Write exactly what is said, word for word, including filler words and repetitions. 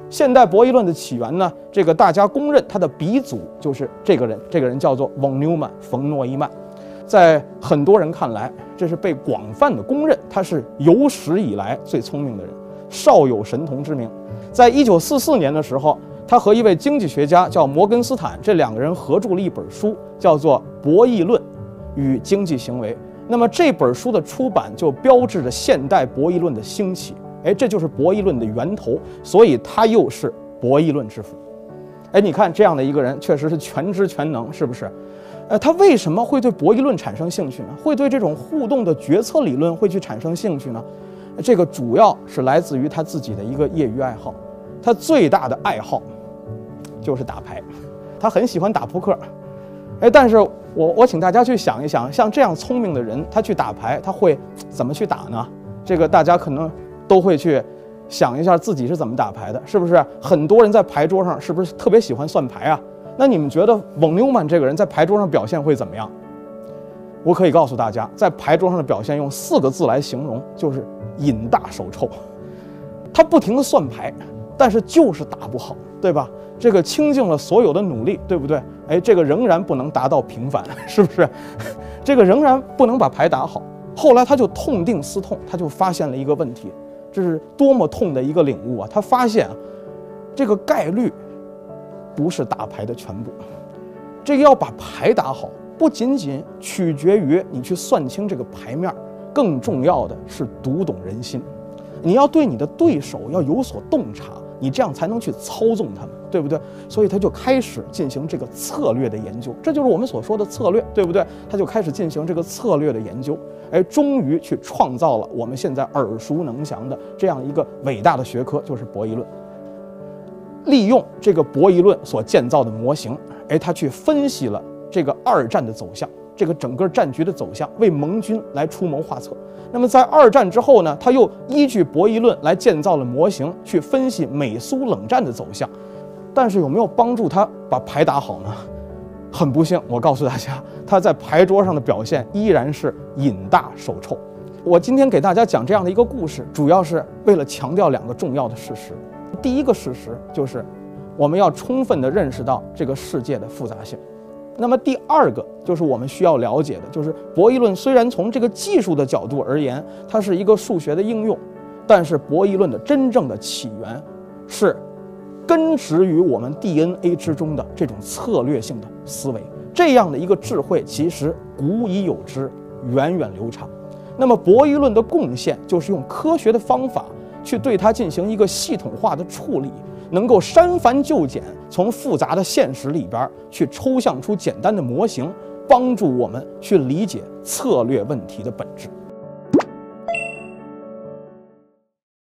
现代博弈论的起源呢，这个大家公认它的鼻祖就是这个人，这个人叫做冯纽曼，冯诺依曼。在很多人看来，这是被广泛的公认，他是有史以来最聪明的人，少有神童之名。在一九四四年的时候，他和一位经济学家叫摩根斯坦，这两个人合著了一本书，叫做《博弈论与经济行为》。那么这本书的出版就标志着现代博弈论的兴起。哎，这就是博弈论的源头，所以他又是博弈论之父。哎，你看这样的一个人，确实是全知全能，是不是？呃，他为什么会对博弈论产生兴趣呢？会对这种互动的决策理论会去产生兴趣呢？这个主要是来自于他自己的一个业余爱好。他最大的爱好就是打牌，他很喜欢打扑克。哎，但是我我请大家去想一想，像这样聪明的人，他去打牌，他会怎么去打呢？这个大家可能都会去想一下自己是怎么打牌的，是不是？很多人在牌桌上是不是特别喜欢算牌啊？那你们觉得冯纽曼这个人在牌桌上表现会怎么样？我可以告诉大家，在牌桌上的表现用四个字来形容，就是瘾大手臭。他不停地算牌，但是就是打不好，对吧？这个倾尽了所有的努力，对不对？哎，这个仍然不能达到平反，是不是？这个仍然不能把牌打好。后来他就痛定思痛，他就发现了一个问题，这是多么痛的一个领悟啊！他发现啊，这个概率不是打牌的全部，这个要把牌打好，不仅仅取决于你去算清这个牌面，更重要的是读懂人心。你要对你的对手要有所洞察，你这样才能去操纵他们，对不对？所以他就开始进行这个策略的研究，这就是我们所说的策略，对不对？他就开始进行这个策略的研究，哎，终于去创造了我们现在耳熟能详的这样一个伟大的学科，就是博弈论。利用这个博弈论所建造的模型，哎，他去分析了这个二战的走向，这个整个战局的走向，为盟军来出谋划策。那么在二战之后呢，他又依据博弈论来建造了模型，去分析美苏冷战的走向。但是有没有帮助他把牌打好呢？很不幸，我告诉大家，他在牌桌上的表现依然是瘾大手臭。我今天给大家讲这样的一个故事，主要是为了强调两个重要的事实。第一个事实就是，我们要充分地认识到这个世界的复杂性。那么第二个就是我们需要了解的，就是博弈论虽然从这个技术的角度而言，它是一个数学的应用，但是博弈论的真正的起源是根植于我们 D N A 之中的这种策略性的思维。这样的一个智慧其实古已有之，源远流长。那么博弈论的贡献就是用科学的方法去对它进行一个系统化的处理，能够删繁就简，从复杂的现实里边去抽象出简单的模型，帮助我们去理解策略问题的本质。